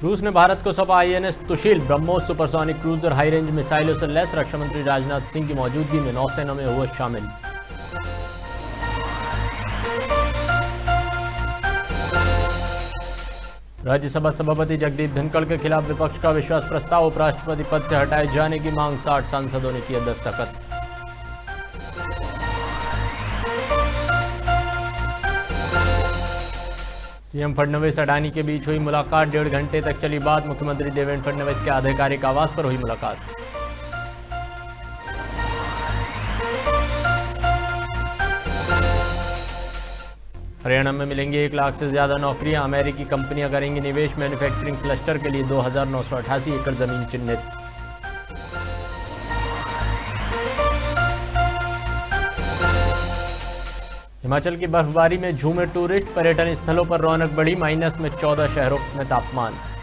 रूस ने भारत को सौंपा INS Tushil, BrahMos supersonic cruiser high range मिसाइलों से लैस। रक्षा मंत्री राजनाथ सिंह की मौजूदगी में नौसेना में हुआ शामिल। राज्यसभा सभापति जगदीप धनखड़ के खिलाफ विपक्ष का विश्वास प्रस्ताव, उपराष्ट्रपति पद से हटाए जाने की मांग, 60 सांसदों ने किया दस्तखत। सीएम फडणवीस अडानी के बीच हुई मुलाकात, 1.5 घंटे तक चली बात। मुख्यमंत्री देवेंद्र फडणवीस के आधिकारिक आवास पर हुई मुलाकात। हरियाणा में मिलेंगी 1 लाख से ज्यादा नौकरियां, अमेरिकी कंपनियां करेंगी निवेश। मैन्युफैक्चरिंग क्लस्टर के लिए 2988 एकड़ जमीन चिन्हित। हिमाचल की बर्फबारी में झूमे टूरिस्ट, पर्यटन स्थलों पर रौनक बढ़ी। -14 शहरों में तापमान।